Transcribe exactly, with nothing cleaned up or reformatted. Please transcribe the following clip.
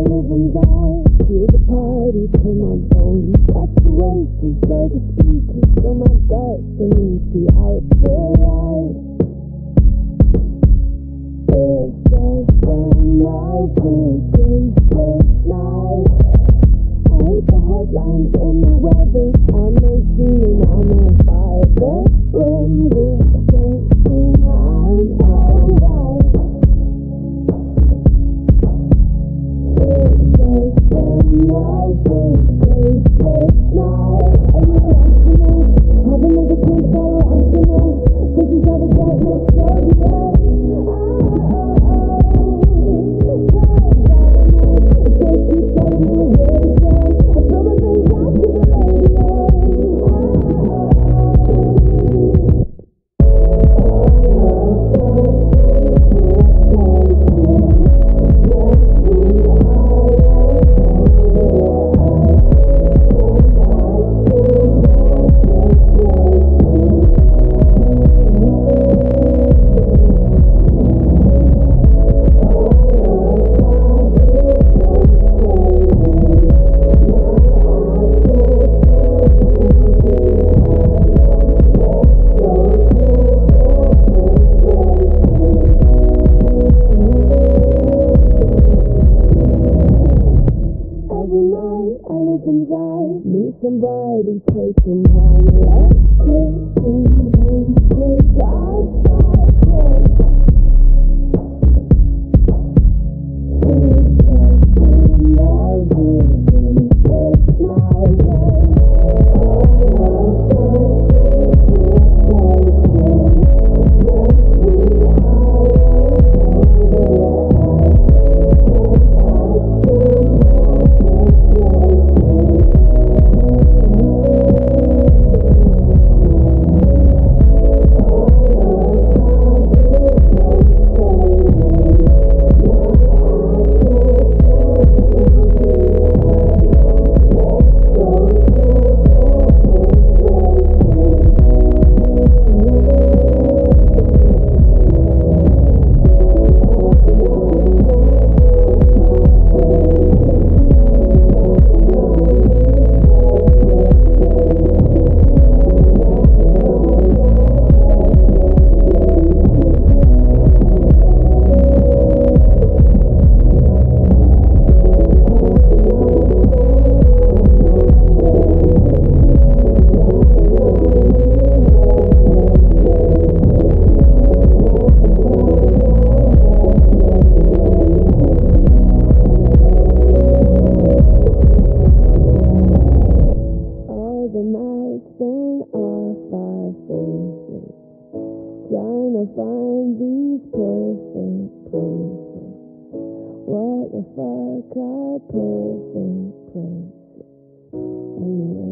live and die. Feel the party to my bones. Watch the waves and slow the speakers. Feel my guts beneath the outdoor light. It's just another graceless night. I hate the headlines and the weather. I'm eighteen and I'm on fire. But when we're dancing, I'm alright. It's just another graceless night. Are you lost enough? Have another drink, so I'm enough. This is how the darkness shows the earth. Meet somebody, take them home. Let's kiss and then take our cycle. It's just another graceless night. Trying to find these perfect places. What the fuck are perfect places? Anyway.